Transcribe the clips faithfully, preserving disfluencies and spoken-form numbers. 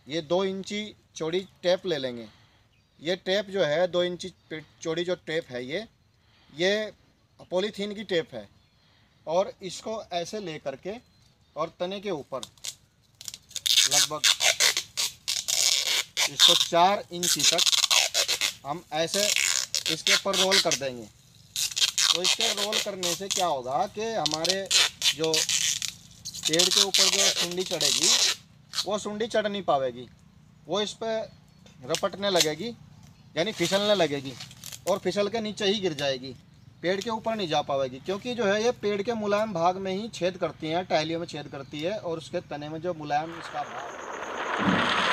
ये दो इंची चौड़ी टेप ले लेंगे। ये टेप जो है दो इंची चौड़ी जो टेप है ये ये पॉलीथीन की टेप है। और इसको ऐसे ले करके और तने के ऊपर लगभग इसको चार इंची तक हम ऐसे इसके ऊपर रोल कर देंगे। तो इसके रोल करने से क्या होगा कि हमारे जो पेड़ के ऊपर जो सुंडी चढ़ेगी वो सुंडी चढ़ नहीं पावेगी, वो इस पर रपटने लगेगी यानी फिसलने लगेगी और फिसल के नीचे ही गिर जाएगी, पेड़ के ऊपर नहीं जा पाएगी। क्योंकि जो है ये पेड़ के मुलायम भाग में ही छेद करती हैं, टहनियों में छेद करती है और उसके तने में जो मुलायम इसका भाग।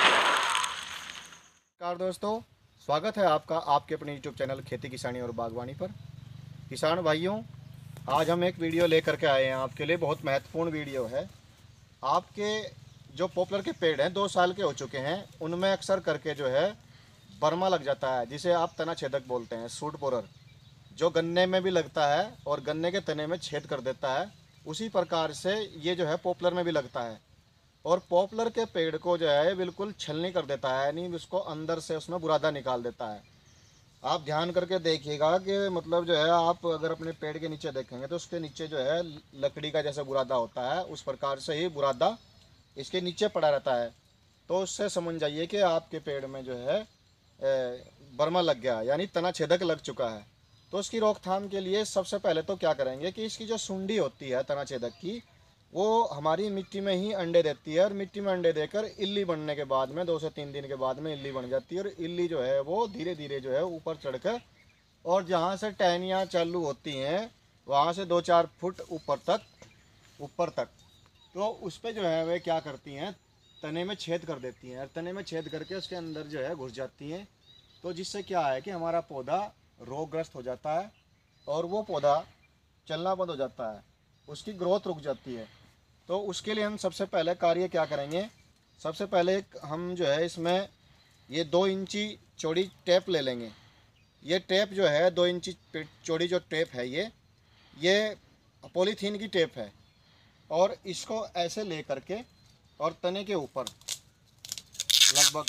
नमस्कार दोस्तों, स्वागत है आपका आपके अपने यूट्यूब चैनल खेती किसानी और बागवानी पर। किसान भाइयों, आज हम एक वीडियो लेकर के आए हैं आपके लिए। बहुत महत्वपूर्ण वीडियो है। आपके जो पॉपुलर के पेड़ हैं दो साल के हो चुके हैं, उनमें अक्सर करके जो है बर्मा लग जाता है, जिसे आप तना छेदक बोलते हैं, सूट बोरर, जो गन्ने में भी लगता है और गन्ने के तने में छेद कर देता है। उसी प्रकार से ये जो है पॉपुलर में भी लगता है और पॉपुलर के पेड़ को जो है बिल्कुल छलनी कर देता है, यानी उसको अंदर से उसमें बुरादा निकाल देता है। आप ध्यान करके देखिएगा कि मतलब जो है आप अगर अपने पेड़ के नीचे देखेंगे तो उसके नीचे जो है लकड़ी का जैसा बुरादा होता है, उस प्रकार से ही बुरादा इसके नीचे पड़ा रहता है। तो उससे समझ जाइए कि आपके पेड़ में जो है बर्मा लग गया, यानी तना छेदक लग चुका है। तो उसकी रोकथाम के लिए सबसे पहले तो क्या करेंगे कि इसकी जो सुंडी होती है तना छेदक की, वो हमारी मिट्टी में ही अंडे देती है और मिट्टी में अंडे देकर इल्ली बनने के बाद में दो से तीन दिन के बाद में इल्ली बन जाती है। और इल्ली जो है वो धीरे धीरे जो है ऊपर चढ़कर और जहाँ से टहनियाँ चालू होती हैं वहाँ से दो चार फुट ऊपर तक ऊपर तक तो उस पर जो है वे क्या करती हैं, तने में छेद कर देती हैं और तने में छेद करके उसके अंदर जो है घुस जाती हैं। तो जिससे क्या है कि हमारा पौधा रोगग्रस्त हो जाता है और वो पौधा चलना बंद हो जाता है, उसकी ग्रोथ रुक जाती है। तो उसके लिए हम सबसे पहले कार्य क्या करेंगे, सबसे पहले हम जो है इसमें ये दो इंची चौड़ी टेप ले लेंगे। ये टेप जो है दो इंची चौड़ी जो टेप है ये ये पॉलीथीन की टेप है। और इसको ऐसे ले करके और तने के ऊपर लगभग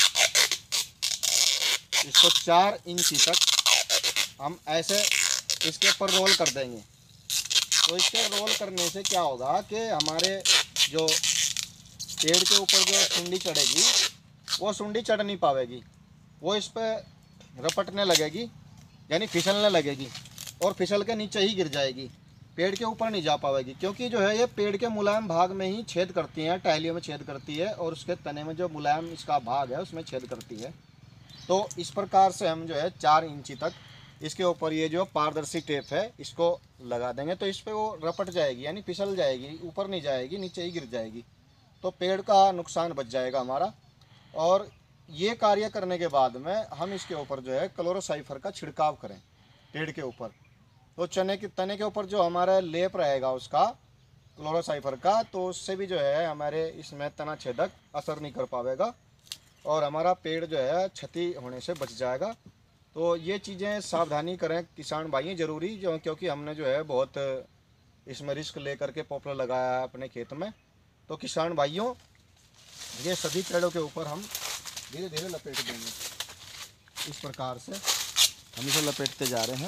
इसको चार इंची तक हम ऐसे इसके ऊपर रोल कर देंगे। तो इसके रोल करने से क्या होगा कि हमारे जो पेड़ के ऊपर जो सुंडी चढ़ेगी वो सुंडी चढ़ नहीं पावेगी, वो इस पर रपटने लगेगी यानी फिसलने लगेगी और फिसल के नीचे ही गिर जाएगी, पेड़ के ऊपर नहीं जा पाएगी। क्योंकि जो है ये पेड़ के मुलायम भाग में ही छेद करती हैं, टहनियों में छेद करती है और उसके तने में जो मुलायम इसका भाग है उसमें छेद करती है। तो इस प्रकार से हम जो है चार इंची तक इसके ऊपर ये जो पारदर्शी टेप है इसको लगा देंगे। तो इस पर वो रपट जाएगी यानी फिसल जाएगी, ऊपर नहीं जाएगी, नीचे ही गिर जाएगी। तो पेड़ का नुकसान बच जाएगा हमारा। और ये कार्य करने के बाद में हम इसके ऊपर जो है क्लोरोसाइफर का छिड़काव करें पेड़ के ऊपर। तो चने के तने के ऊपर जो हमारा लेप रहेगा उसका क्लोरोसाइफर का, तो उससे भी जो है हमारे इसमें तना छेदक असर नहीं कर पाएगा और हमारा पेड़ जो है क्षति होने से बच जाएगा। तो ये चीज़ें सावधानी करें किसान भाई ज़रूरी, जो क्योंकि हमने जो है बहुत इसमें रिस्क लेकर के पॉपुलर लगाया है अपने खेत में। तो किसान भाइयों, ये सभी पेड़ों के ऊपर हम धीरे धीरे लपेट देंगे। इस प्रकार से हम इसे लपेटते जा रहे हैं।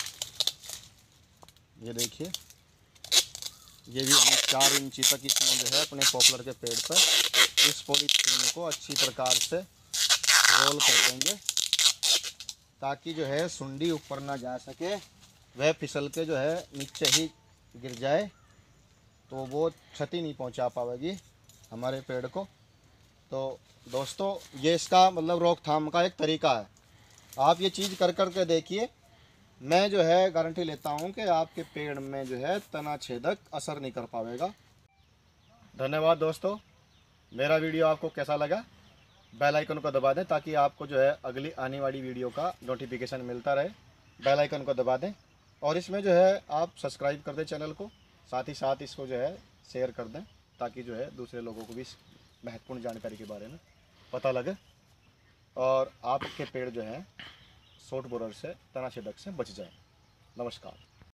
ये देखिए, ये भी हम चार इंची तक इसमें जो है अपने पॉपुलर के पेड़ पर इस पॉलीथीन को अच्छी प्रकार से रोल कर देंगे ताकि जो है सुंडी ऊपर ना जा सके, वह फिसल के जो है नीचे ही गिर जाए, तो वो क्षति नहीं पहुंचा पाएगी हमारे पेड़ को। तो दोस्तों, ये इसका मतलब रोकथाम का एक तरीका है। आप ये चीज़ कर कर के देखिए, मैं जो है गारंटी लेता हूँ कि आपके पेड़ में जो है तना छेदक असर नहीं कर पाएगा। धन्यवाद दोस्तों। मेरा वीडियो आपको कैसा लगा, बेल आइकन को दबा दें ताकि आपको जो है अगली आने वाली वीडियो का नोटिफिकेशन मिलता रहे। बेल आइकन को दबा दें और इसमें जो है आप सब्सक्राइब कर दें चैनल को, साथ ही साथ इसको जो है शेयर कर दें ताकि जो है दूसरे लोगों को भी महत्वपूर्ण जानकारी के बारे में पता लगे और आपके पेड़ जो है सूट बोरर से तना छेदक से बच जाए। नमस्कार।